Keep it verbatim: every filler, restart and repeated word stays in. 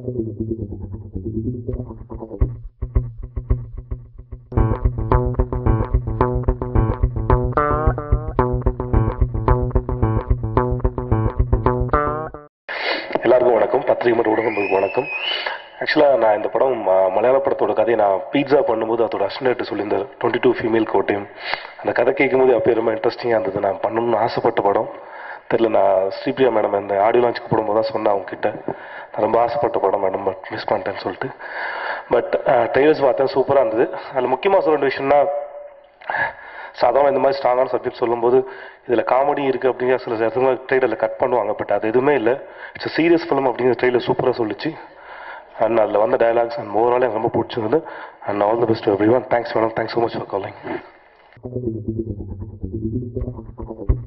எல்லாருக்கும் வணக்கம். பத்திரிகை மற்றும் ஊடகங்களுக்கு வணக்கம். ஆக்சுவலாக நான் இந்த படம் மலையாள படத்தோட கதையை நான் பீட்சா பண்ணும்போது அதோட அசிஸ்டன்ட் சொல்லியிருந்தார், டுவெண்ட்டி டூ ஃபீமேல் கோட்டையும். அந்த கதை கேட்கும்போது அப்போ ரொம்ப இன்ட்ரெஸ்டிங்காக இருந்தது. நான் பண்ணணும்னு ஆசைப்பட்ட படம். தெரியல, நான் ஸ்ரீபிரியா மேடம் இந்த ஆடியோ லான்ச்சுக்கு போடும்போது தான் சொன்னேன் அவங்ககிட்ட, நான் ரொம்ப ஆசைப்பட்ட படம் மேடம், பட் மிஸ் பண்ணிட்டேன்னு சொல்லிட்டு. பட் ட்ரெய்லர்ஸ் பார்த்தேன், சூப்பராக இருந்தது. அதில் முக்கியமாக சொல்ல வேண்டிய விஷயம்னா, சாதாரண இந்த மாதிரி ஸ்ட்ராங்கான சப்ஜெக்ட் சொல்லும்போது இதில் காமெடி இருக்குது அப்படிங்கிற சில இடத்துல ட்ரெய்லரில் கட் பண்ணுவாங்க. பட் அது எதுவுமே இல்லை. இட்ஸ் சீரியஸ் ஃபிலிம் அப்படிங்கிற ட்ரெய்லர் சூப்பராக சொல்லிச்சு. அண்ட் அதில் வந்த டயலாக்ஸ் அண்ட் ஓவரால் எனக்கு ரொம்ப பிடிச்சிருந்தது. And all the best everyone. Thanks madam, thanks so much for calling.